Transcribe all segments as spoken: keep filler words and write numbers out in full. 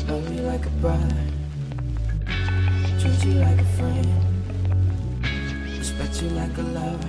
Love you like a brother, treat you like a friend, respect you like a lover.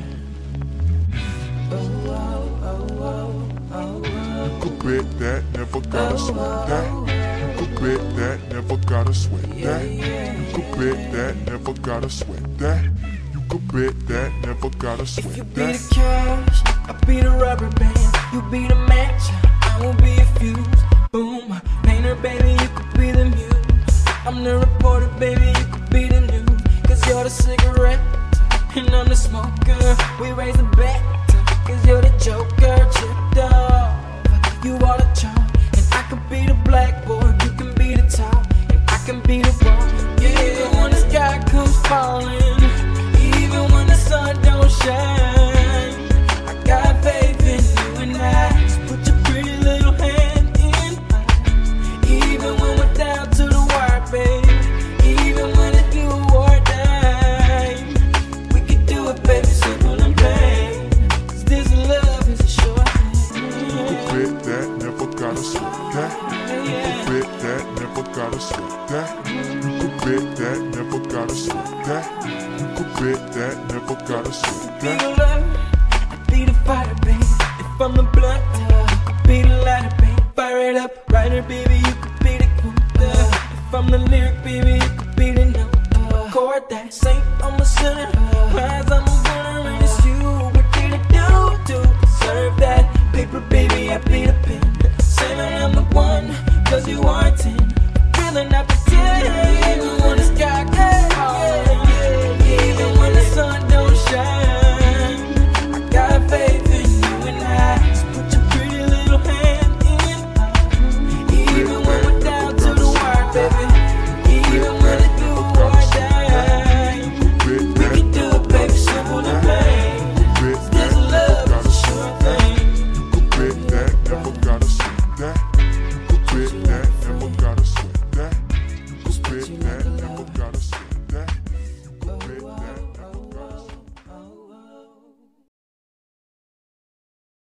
Oh, oh, oh, oh, oh, oh. You could bet that, never gotta sweat that. You could bet that, never gotta sweat that. You could bet that, never gotta sweat that. You could bet that, never gotta sweat that. If you be the cash, I'll be the rubber band. You be the match, I will be a fuse. Boom, painter, baby, you could be the muse. I'm the reporter, baby, you could be the news. Cause you're the cigarette, and I'm the smoker. We raise the bet, cause you're the joker. Chipped off, you are the charm. And I could be the blackboard, you can be the top. And I can be the wall. Yeah, even when the sky comes falling, even when the sun don't shine, I got faith in you and I. Just put your pretty little hand in mine. Even when we're down to the wire, babe, even when it's do or die, we can do it, baby, simple and plain. Cause this love is a short thing. You could bet that, never gotta sweat that. You could bet that, never gotta sweat that. You could bet that, never gotta sweat that. You could bet that, never gotta sweat Be that. the love, I be the fire, babe. If I'm the blunt, you could be the lighter, babe. Fire it up, writer, baby, you could be the quote. If I'm the lyric, baby, you could be the note. Chord that saint, I'm a sinner. Prize, I'm a winner, and it's you. What did I do to deserve that? Paper, baby, I be the pen. Saying I'm the one.